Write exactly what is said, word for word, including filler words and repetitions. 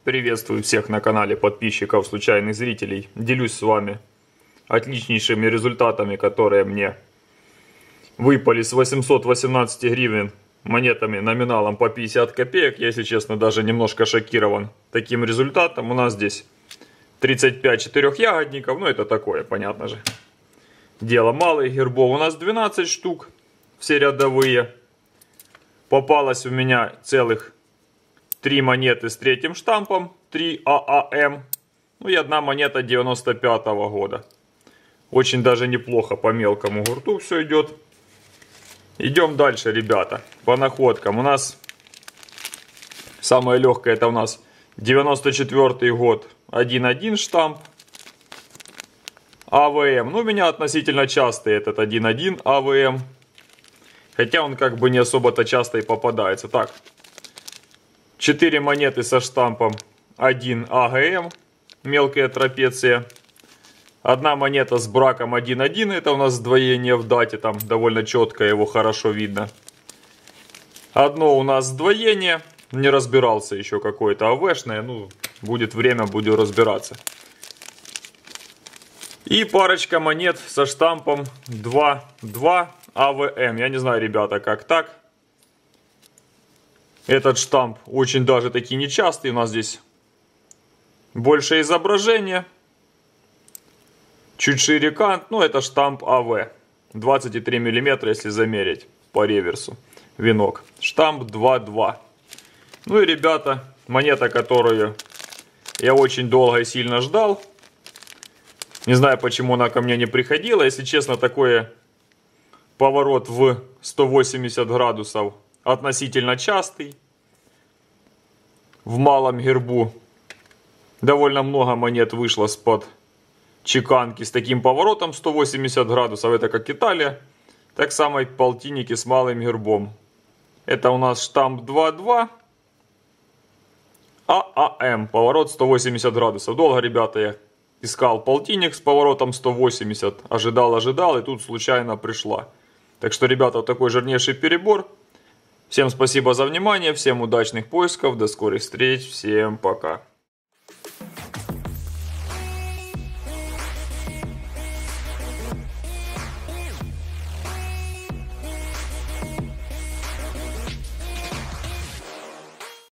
Приветствую всех на канале подписчиков, случайных зрителей. Делюсь с вами отличнейшими результатами, которые мне выпали с восьмисот восемнадцати гривен монетами номиналом по пятьдесят копеек. Я, если честно, даже немножко шокирован таким результатом. У нас здесь тридцать пять четырехягодников, ну это такое, понятно же. Дело малых гербов. У нас двенадцать штук, все рядовые. Попалось у меня целых три монеты с третьим штампом, три А А М, ну и одна монета девяносто пятого года. Очень даже неплохо по мелкому гурту все идет. Идем дальше, ребята, по находкам. У нас самое легкое, это у нас девяносто четвёртый год, один один штамп, А В М. Ну, у меня относительно частый этот один один А В М. Хотя он как бы не особо-то часто и попадается. Так, четыре монеты со штампом один А Г М, мелкая трапеция. Одна монета с браком один один, это у нас сдвоение в дате, там довольно четко его хорошо видно. Одно у нас сдвоение, не разбирался еще какое-то АВшное, ну, будет время, буду разбираться. И парочка монет со штампом два два А В М. Я не знаю, ребята, как так. Этот штамп очень даже таки нечастый. У нас здесь больше изображения. Чуть шире кант. Ну, это штамп А В. двадцать три миллиметра, если замерить по реверсу. Венок. Штамп два два. Ну и, ребята, монета, которую я очень долго и сильно ждал. Не знаю, почему она ко мне не приходила. Если честно, такой поворот в сто восемьдесят градусов относительно частый. В малом гербу довольно много монет вышло с-под чеканки с таким поворотом сто восемьдесят градусов. Это как Италия. Так само и полтинники с малым гербом. Это у нас штамп два два А А М. Поворот сто восемьдесят градусов. Долго, ребята, я искал полтинник с поворотом сто восемьдесят. Ожидал, ожидал, и тут случайно пришла. Так что, ребята, вот такой жирнейший перебор. Всем спасибо за внимание, всем удачных поисков, до скорых встреч, всем пока.